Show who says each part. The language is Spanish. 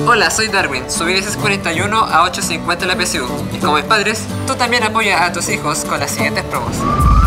Speaker 1: Hola, soy Darwin. Subí de 641 a 850 en la PSU. Y como mis padres, tú también apoya a tus hijos con las siguientes promos.